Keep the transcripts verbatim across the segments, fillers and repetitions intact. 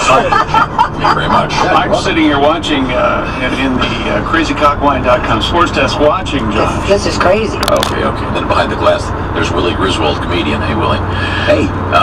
Thank you very much. I'm sitting here watching uh, in, in the uh, crazy cock wine dot com sports desk watching, John. This, this is crazy. Okay, okay. And then behind the glass, there's Willie Griswold, comedian. Hey, Willie. Hey. Uh,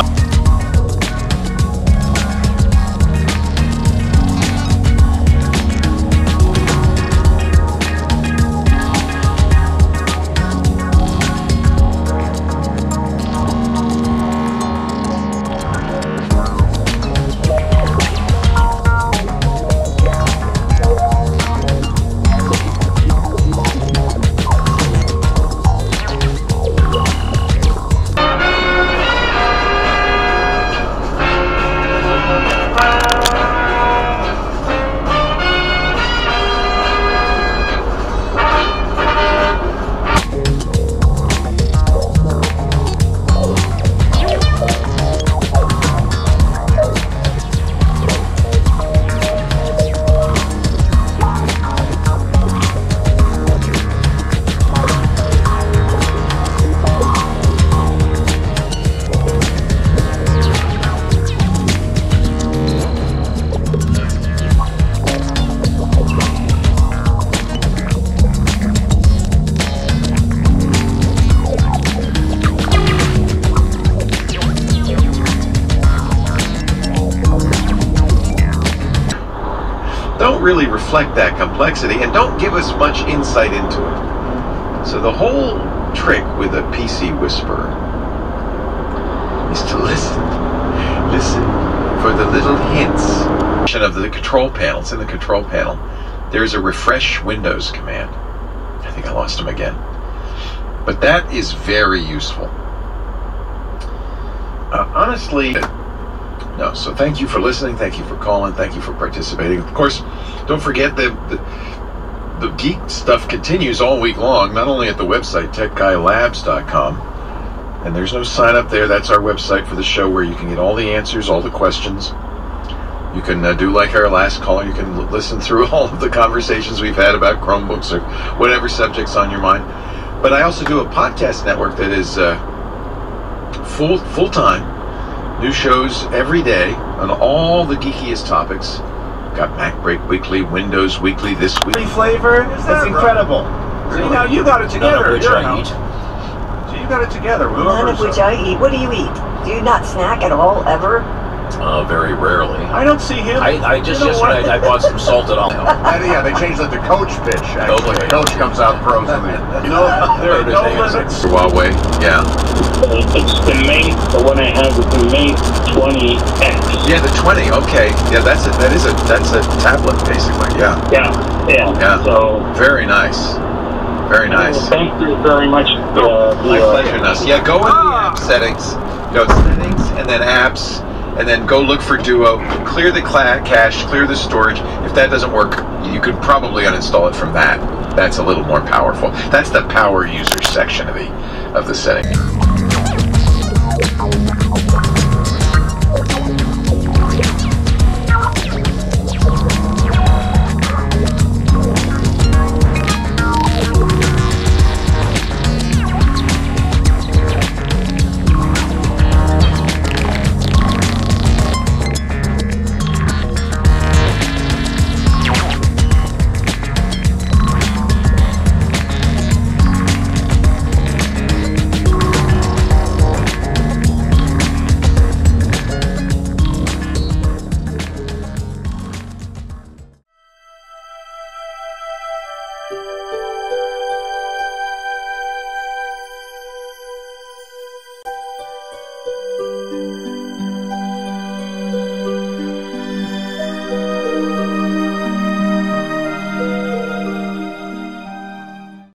don't really reflect that complexity and don't give us much insight into it. So the whole trick with a P C whisperer is to listen. Listen for the little hints. Of the control panel, it's in the control panel. There's a refresh Windows command. I think I lost him again. But that is very useful. Uh, honestly, no, so thank you for listening, thank you for calling, thank you for participating. Of course, don't forget that the, the geek stuff continues all week long, not only at the website tech guy labs dot com, and there's no sign up there. That's our website for the show where you can get all the answers, all the questions. You can uh, do like our last caller, you can l- listen through all of the conversations we've had about Chromebooks or whatever subject's on your mind. But I also do a podcast network that is uh, full full-time. New shows every day on all the geekiest topics. Got Mac Break Weekly, Windows Weekly this week. Flavor, it's incredible. Really? See, now you got it together. None of which You're I out. eat. So you got it together. None of which I eat. What do you eat? Do you not snack at all, ever? Uh, very rarely. I don't see him. I, I just You know yesterday what? I, I bought some salted olive. And, yeah, they changed it to coach pitch. Actually, Okay. coach comes out frozen. You know, there are Maybe no they use it. limits. Huawei, yeah. It's the Mate, the one I have is the Mate twenty X. Yeah, the twenty, okay. Yeah, that's a, that is a, that's a tablet, basically, yeah. Yeah, yeah. Yeah. So, Very nice. Very nice. thank you very much. Uh, My for- pleasure, Nuss. Yeah, go in the app settings, go to settings, and then apps, and then go look for Duo, clear the cla- cache, clear the storage. If that doesn't work, you could probably uninstall it from that. That's a little more powerful. That's the power user section of the of the setting.